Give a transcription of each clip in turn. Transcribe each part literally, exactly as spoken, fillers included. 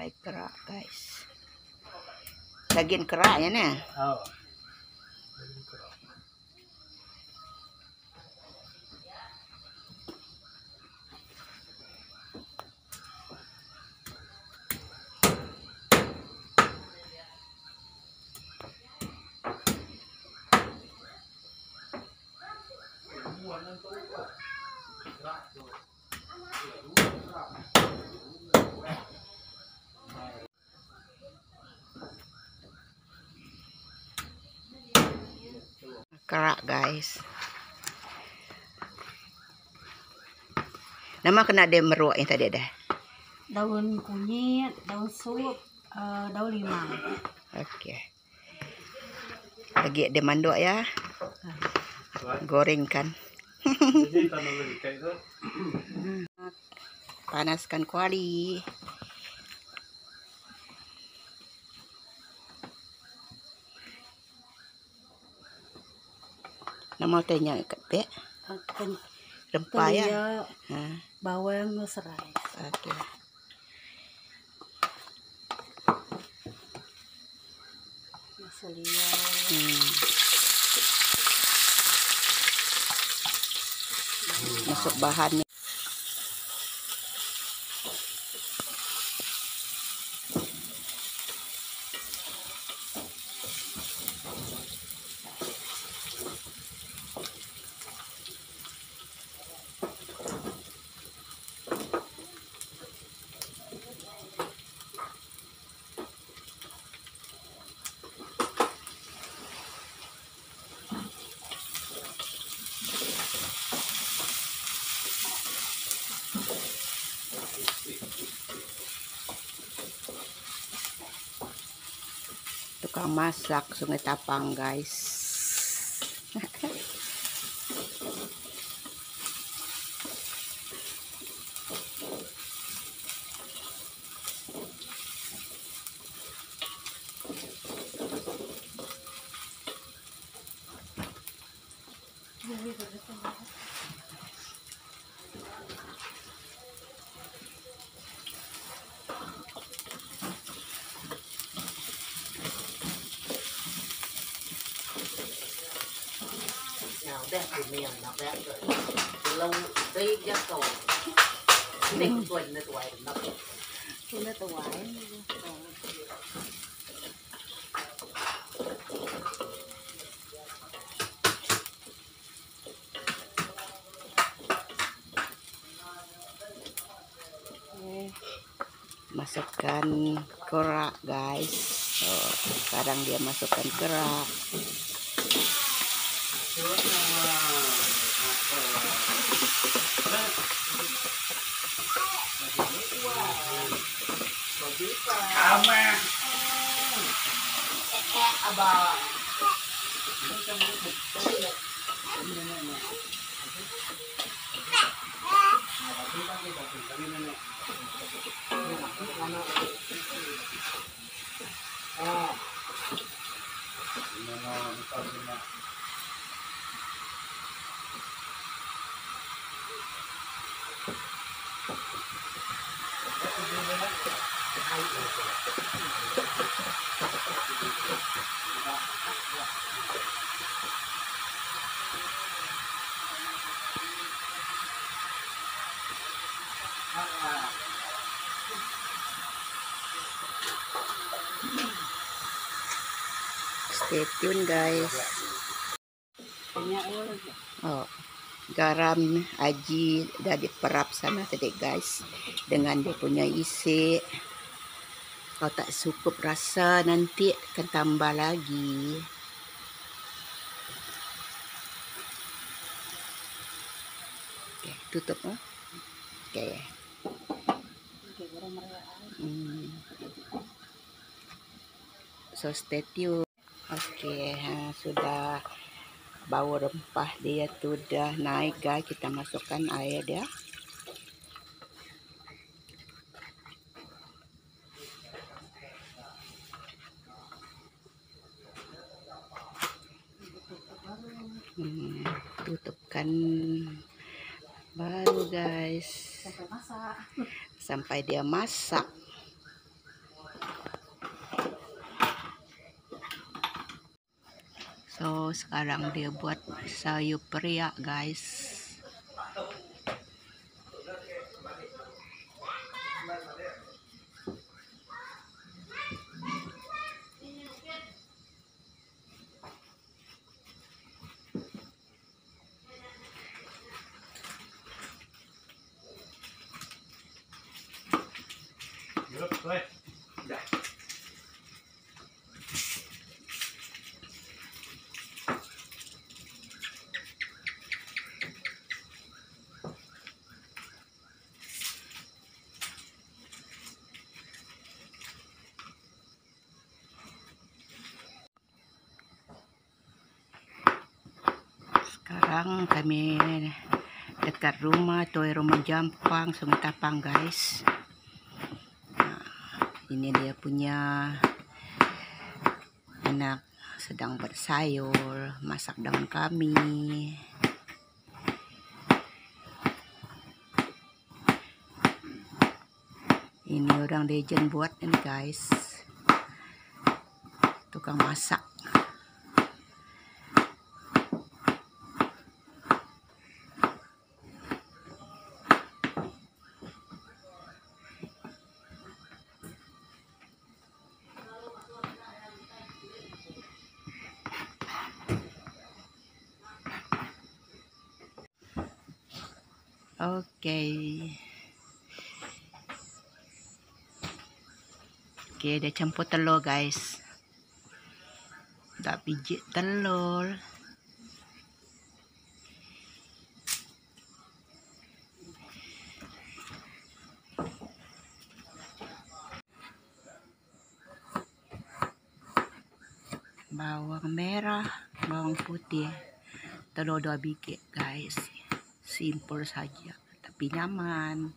Ay, kerak guys. Daging kerak ya nih. Oh. Daging kerak. Kerak guys. Nama kena dia meruak yang tadi dah. Daun kunyit, daun sup, uh, daun limau. Oke. Lagi dia manduk ya. Gorengkan. Panaskan kuali. Nama tanya kat pek. Rempah ya. Ha. Bawang serai. Okey. Selia. Hmm. Masuk bahan ni. Tukang masak Sungai Tapang guys. Nào bét từ miền nào bét rồi lâu đây giác cầu định tuần là tuổi nó Chúng ta tuổi. Masukkan kerak guys. Oh, sekarang dia masukkan kerak. Ama. abah Stay tune guys. Oh, garam aji dah diperap sana tadi guys dengan dia punya isi. Kalau tak cukup rasa nanti akan tambah lagi. Okay, tutup oh. Okay. Hmm. So stay tune. Okey, ha, sudah bau rempah dia tu dah naik guys. Kita masukkan air dia. Hmm, tutupkan baru guys. Sampai masak. Sampai dia masak. So sekarang dia buat sayur periak guys. Yuk, play. Sekarang kami dekat rumah tuh rumah Jampang Sungai Tapang guys. Nah, ini dia punya anak sedang bersayur, masak dengan kami. Ini orang legend buat ini guys, tukang masak. Oke. Oke, dia campur telur guys. Udah biji telur. Bawang merah, bawang putih, telur dua biji guys. Simple saja, tapi nyaman.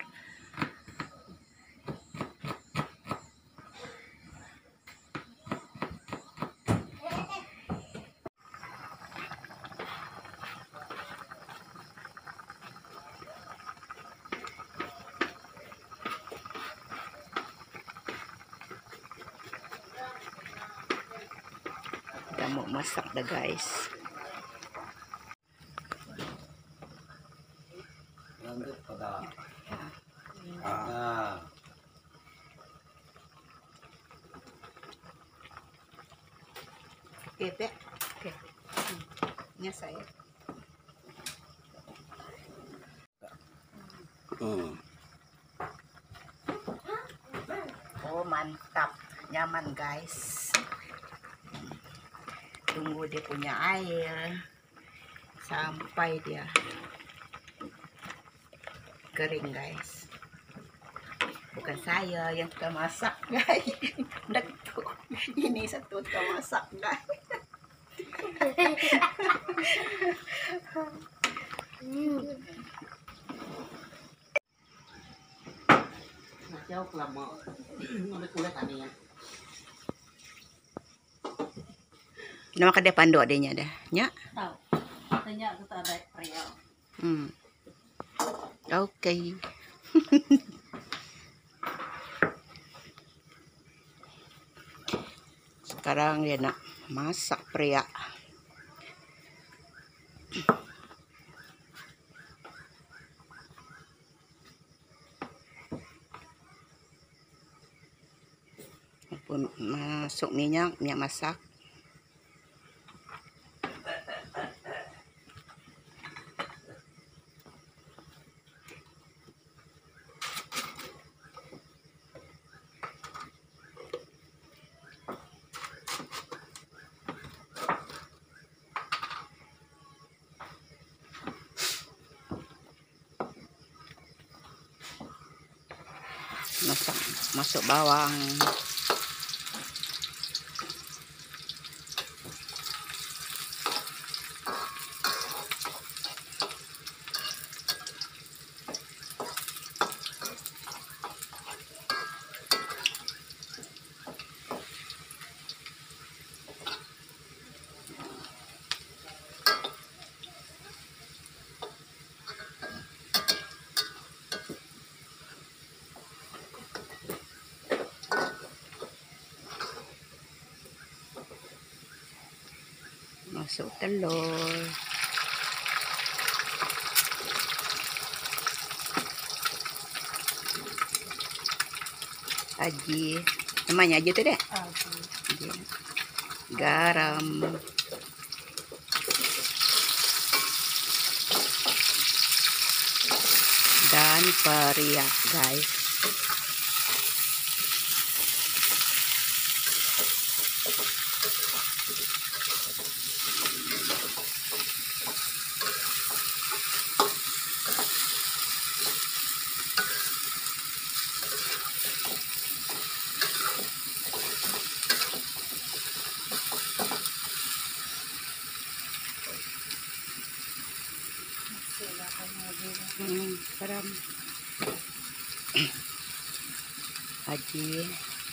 Kita mau masak dah guys. Lanjut pada ah. Oke, Teh. Oke. Ini saya. Hmm. Oh, mantap. Nyaman guys. Tunggu dia punya air sampai dia kering guys. Bukan saya yang suka masak guys. Ini satu tukang masak guys. Jauh lama ngambil kulit tadi ya. Nama kedai panduk adanya dah, nya. Tahu. Katanya kita ada periak. Hmm. Oke. Sekarang dia nak masak periak. Pun masuk minyak, minyak masak. Masak, masuk bawang. Masuk telur. Aji, namanya aja tuh deh. Aji. Garam. Dan periak, guys. Hmm, garam. Aji.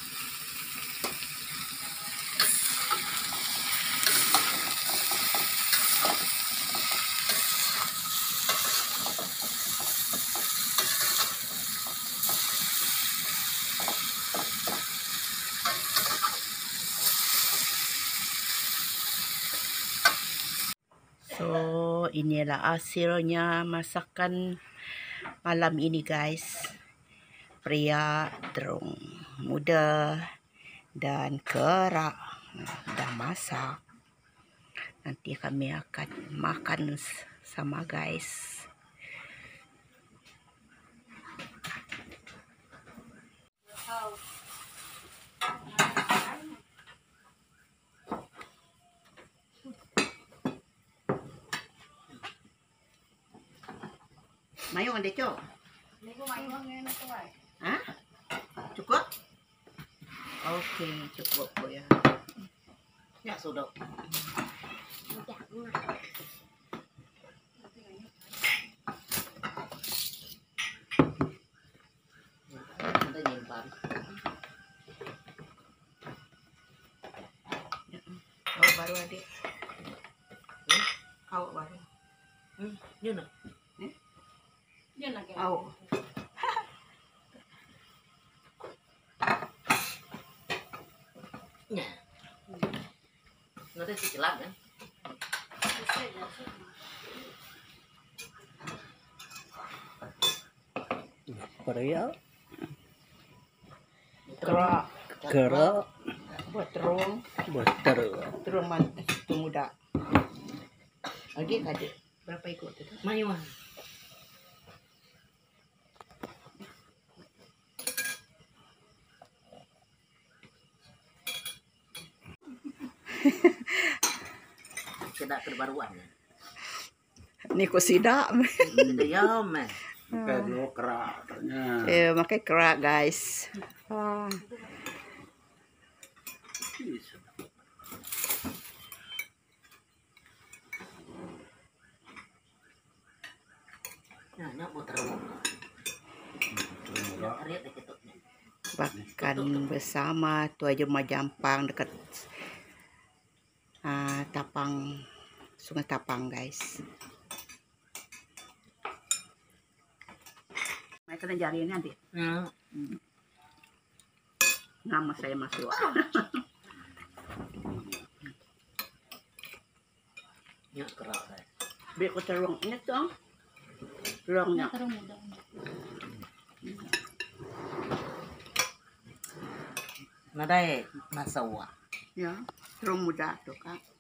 So, inilah hasilnya masakan malam ini, guys. Pria terung muda dan kerak dah masak. Nanti kami akan makan sama, guys. Mayong ada cok? Hah? Cukup? Oke, cukup po ya. Ya sudah. Kita nyimpan. Oh, baru adik. Hmm? Kau baru. Hmm, yun ah. Yan lagi. Kau. Nha. Nó thấy xịt lắm đấy. Periak, Kerak. kerak, Buat terung. butter. Terung man itu muda. Adik adik. Berapa ikut itu? Mayu ah. Tidak kebaruan ya. Niko sidak. Dia mah. Pakai dulu keraknya. Eh, makai kerak, guys. Ah. Nah, nak mau terus. Ya, lihat deh ketutnya. Makan bersama tu aja Majampang dekat uh, Tapang, Sungai Tapang, guys. Mereka kena jari ini nanti. Hmm. Nama saya masuk. Ya, kerak deh. Biar ko terung ini tuh. Terungnya. Terung muda. Nó đây mà sầu à. Ya, terung muda tuh, Kak.